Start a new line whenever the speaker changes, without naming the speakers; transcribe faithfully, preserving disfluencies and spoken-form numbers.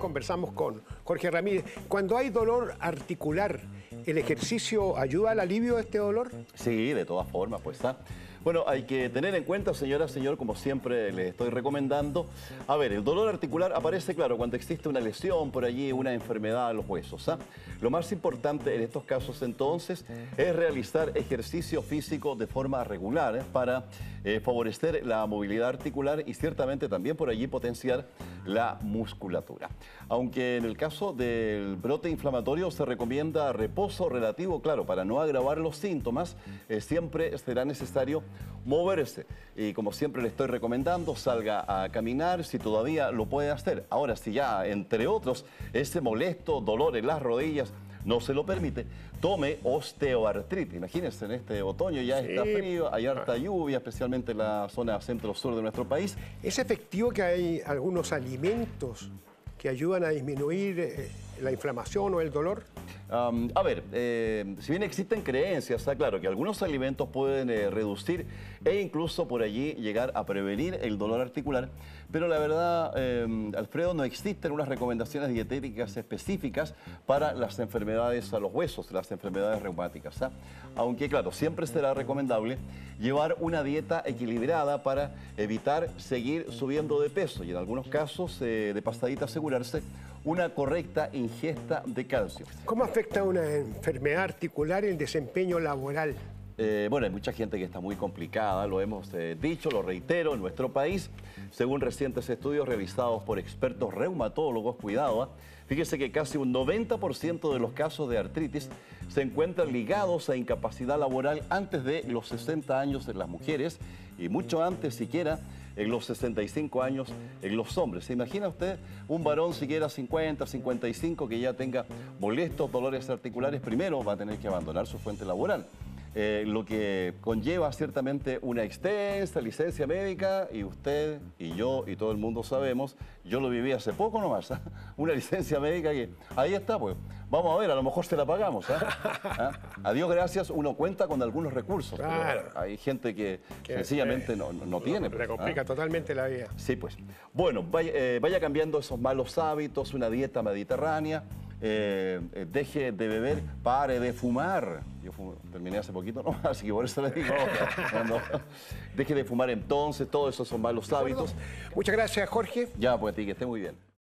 conversamos con Jorge Ramírez. Cuando hay dolor articular, ¿el ejercicio ayuda al alivio de este dolor?
Sí, de todas formas, pues está. Bueno, hay que tener en cuenta, señora, señor, como siempre les estoy recomendando. A ver, el dolor articular aparece, claro, cuando existe una lesión por allí, una enfermedad de los huesos. ¿ah? Lo más importante en estos casos, entonces, es realizar ejercicio físico de forma regular ¿eh? para eh, favorecer la movilidad articular y ciertamente también por allí potenciar la musculatura. Aunque en el caso del brote inflamatorio se recomienda reposo relativo, claro, para no agravar los síntomas, eh, siempre será necesario moverse. Y como siempre le estoy recomendando, salga a caminar si todavía lo puede hacer. Ahora, si ya, entre otros, ese molesto dolor en las rodillas no se lo permite, tome osteoartritis. Imagínense, en este otoño ya sí. está frío, hay harta lluvia, especialmente en la zona centro-sur de nuestro país.
¿Es efectivo que hay algunos alimentos que ayudan a disminuir eh, la inflamación o el dolor?
Um, a ver, eh, si bien existen creencias, está claro que algunos alimentos pueden eh, reducir e incluso por allí llegar a prevenir el dolor articular, pero la verdad, eh, Alfredo, no existen unas recomendaciones dietéticas específicas para las enfermedades a los huesos, las enfermedades reumáticas. ¿ah? Aunque, claro, siempre será recomendable llevar una dieta equilibrada para evitar seguir subiendo de peso y en algunos casos, eh, de pasadita, asegurarse una correcta ingesta de calcio.
¿Cómo afecta una enfermedad articular el desempeño laboral?
Eh, bueno, hay mucha gente que está muy complicada, lo hemos eh, dicho, lo reitero, en nuestro país, según recientes estudios realizados por expertos reumatólogos, cuidado, ¿eh? fíjese que casi un noventa por ciento de los casos de artritis se encuentran ligados a incapacidad laboral antes de los sesenta años en las mujeres y mucho antes siquiera en los sesenta y cinco años en los hombres. ¿Se imagina usted un varón siquiera cincuenta, cincuenta y cinco que ya tenga molestos dolores articulares? Primero va a tener que abandonar su fuente laboral. Eh, lo que conlleva ciertamente una extensa licencia médica y usted y yo y todo el mundo sabemos, yo lo viví hace poco nomás, ¿eh? una licencia médica que ahí está, pues vamos a ver, a lo mejor se la pagamos. ¿eh? ¿Eh? A Dios gracias, uno cuenta con algunos recursos,
claro.
pero hay gente que, que sencillamente eh, no, no, no tiene.
Le
pues,
complica
¿eh?
totalmente la vida.
Sí, pues. Bueno, vaya, eh, vaya cambiando esos malos hábitos, una dieta mediterránea. Eh, eh, deje de beber, pare de fumar. Yo fumo, terminé hace poquito, ¿no? Así que por eso le digo, cuando, deje de fumar entonces, todos esos son malos hábitos.
Muchas gracias, Jorge.
Ya, pues a ti, que esté muy bien.